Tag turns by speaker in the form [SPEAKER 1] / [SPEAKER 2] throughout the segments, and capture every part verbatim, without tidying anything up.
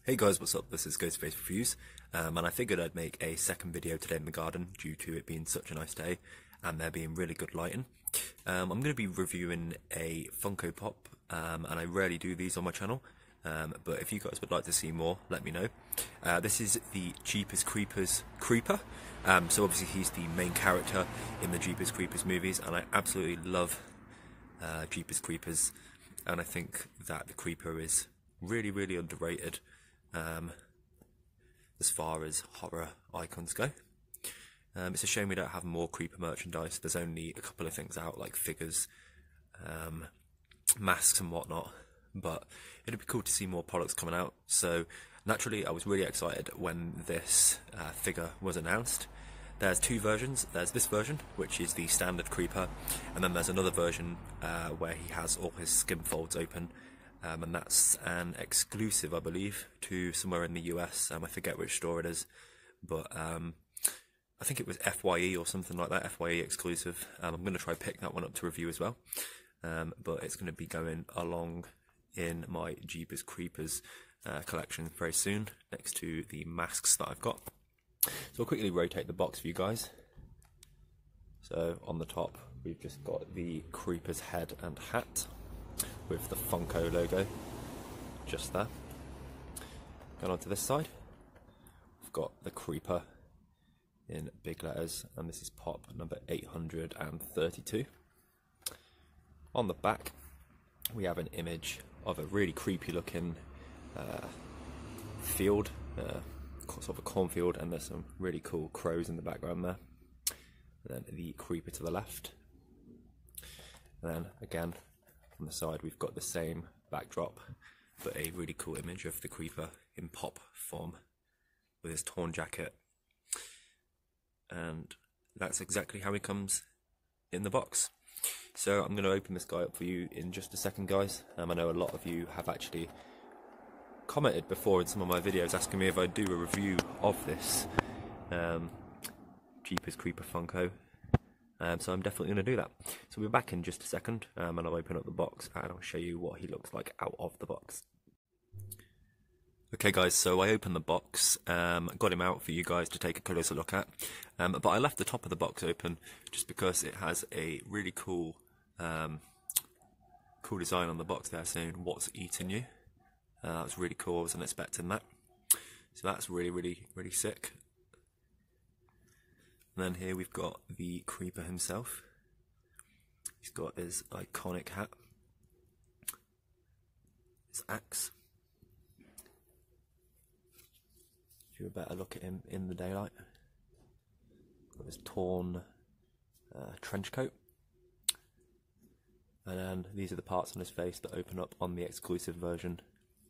[SPEAKER 1] Hey guys, what's up? This is Ghostface Reviews, um, and I figured I'd make a second video today in the garden due to it being such a nice day and there being really good lighting. Um, I'm going to be reviewing a Funko Pop, um, and I rarely do these on my channel, um, but if you guys would like to see more, let me know. Uh, this is the Jeepers Creepers Creeper, um, so obviously he's the main character in the Jeepers Creepers movies, and I absolutely love uh, Jeepers Creepers, and I think that the Creeper is really, really underrated. Um, as far as horror icons go. Um, it's a shame we don't have more Creeper merchandise. There's only a couple of things out, like figures, um, masks and whatnot, but it'd be cool to see more products coming out. So naturally I was really excited when this uh, figure was announced. There's two versions. There's this version, which is the standard Creeper, and then there's another version uh, where he has all his skin folds open. Um, and that's an exclusive, I believe, to somewhere in the U S. Um, I forget which store it is, but um, I think it was F Y E or something like that, F Y E exclusive. Um, I'm going to try pick that one up to review as well, um, but it's going to be going along in my Jeepers Creepers uh, collection very soon, next to the masks that I've got. So I'll quickly rotate the box for you guys. So on the top, we've just got the Creeper's head and hat, with the Funko logo just there. Going on to this side, we've got the Creeper in big letters, and this is Pop number eight hundred thirty-two. On the back, we have an image of a really creepy looking uh, field, uh, sort of a cornfield, and there's some really cool crows in the background there. And then the Creeper to the left. And then again, on the side we've got the same backdrop, but a really cool image of the Creeper in Pop form with his torn jacket, and that's exactly how he comes in the box. So I'm going to open this guy up for you in just a second, guys. um, I know a lot of you have actually commented before in some of my videos asking me if I'd do a review of this um, Jeepers Creeper Funko. Um, so I'm definitely going to do that. So we'll be back in just a second, um, and I'll open up the box and I'll show you what he looks like out of the box. Okay guys, so I opened the box, um, got him out for you guys to take a closer look at, um, but I left the top of the box open just because it has a really cool, um, cool design on the box there saying "What's eating you?" Uh, that was really cool. I wasn't expecting that, so that's really, really, really sick. And then here we've got the Creeper himself. He's got his iconic hat, his axe. Give you a better look at him in the daylight. Got his torn uh, trench coat. And then these are the parts on his face that open up on the exclusive version.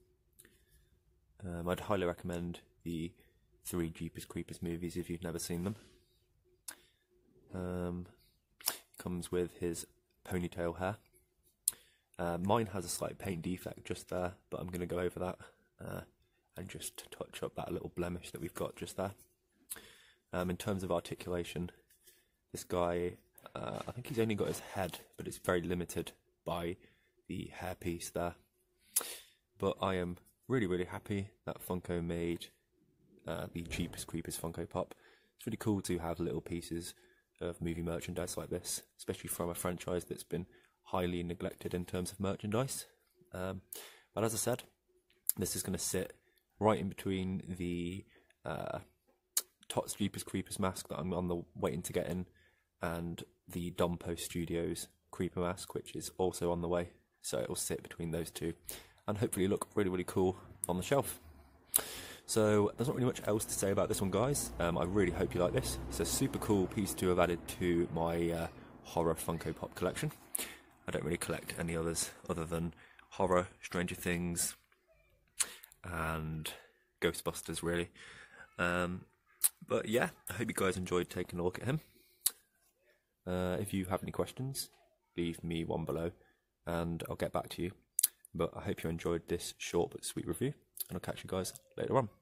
[SPEAKER 1] Um, I'd highly recommend the three Jeepers Creepers movies if you've never seen them. Um, comes with his ponytail hair. Uh, mine has a slight paint defect just there, but I'm going to go over that uh, and just touch up that little blemish that we've got just there. Um, in terms of articulation, this guy, uh, I think he's only got his head, but it's very limited by the hairpiece there. But I am really, really happy that Funko made uh, the Jeepers Creepers Funko Pop. It's really cool to have little pieces of movie merchandise like this, especially from a franchise that's been highly neglected in terms of merchandise. Um, but as I said, this is going to sit right in between the uh, Tots Jeepers Creepers mask that I'm on the waiting to get in, and the Dompo Studios Creeper mask, which is also on the way. So it will sit between those two, and hopefully look really, really cool on the shelf. So there's not really much else to say about this one, guys. Um, I really hope you like this. It's a super cool piece to have added to my uh, horror Funko Pop collection. I don't really collect any others other than horror, Stranger Things, and Ghostbusters, really. Um, but yeah, I hope you guys enjoyed taking a look at him. Uh, if you have any questions, leave me one below and I'll get back to you. But I hope you enjoyed this short but sweet review, and I'll catch you guys later on.